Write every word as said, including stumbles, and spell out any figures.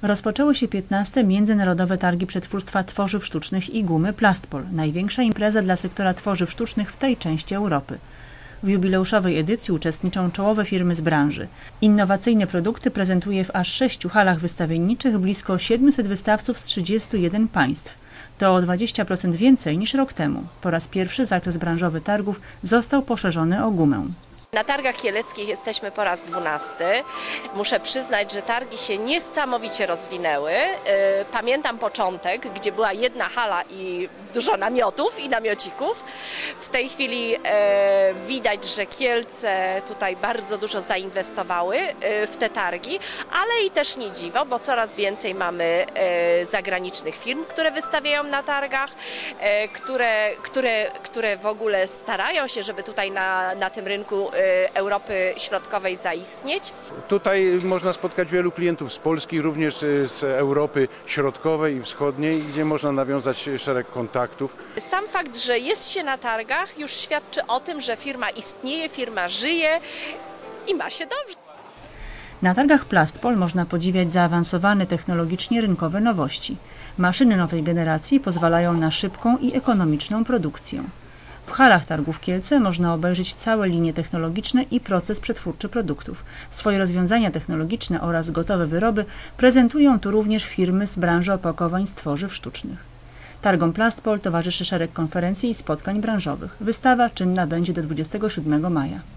Rozpoczęły się piętnaste Międzynarodowe Targi Przetwórstwa Tworzyw Sztucznych i Gumy Plastpol, największa impreza dla sektora tworzyw sztucznych w tej części Europy. W jubileuszowej edycji uczestniczą czołowe firmy z branży. Innowacyjne produkty prezentuje w aż sześciu halach wystawienniczych blisko siedmiuset wystawców z trzydziestu jeden państw. To o dwadzieścia procent więcej niż rok temu. Po raz pierwszy zakres branżowy targów został poszerzony o gumę. Na targach kieleckich jesteśmy po raz dwunasty. Muszę przyznać, że targi się niesamowicie rozwinęły. Pamiętam początek, gdzie była jedna hala i dużo namiotów i namiocików. W tej chwili widać, że Kielce tutaj bardzo dużo zainwestowały w te targi, ale i też nie dziwo, bo coraz więcej mamy zagranicznych firm, które wystawiają na targach, które, które, które w ogóle starają się, żeby tutaj na, na tym rynku Europy Środkowej zaistnieć. Tutaj można spotkać wielu klientów z Polski, również z Europy Środkowej i Wschodniej, gdzie można nawiązać szereg kontaktów. Sam fakt, że jest się na targach, już świadczy o tym, że firma istnieje, firma żyje i ma się dobrze. Na targach Plastpol można podziwiać zaawansowane technologicznie rynkowe nowości. Maszyny nowej generacji pozwalają na szybką i ekonomiczną produkcję. W halach targów Kielce można obejrzeć całe linie technologiczne i proces przetwórczy produktów. Swoje rozwiązania technologiczne oraz gotowe wyroby prezentują tu również firmy z branży opakowań z tworzyw sztucznych. Targom Plastpol towarzyszy szereg konferencji i spotkań branżowych. Wystawa czynna będzie do dwudziestego siódmego maja.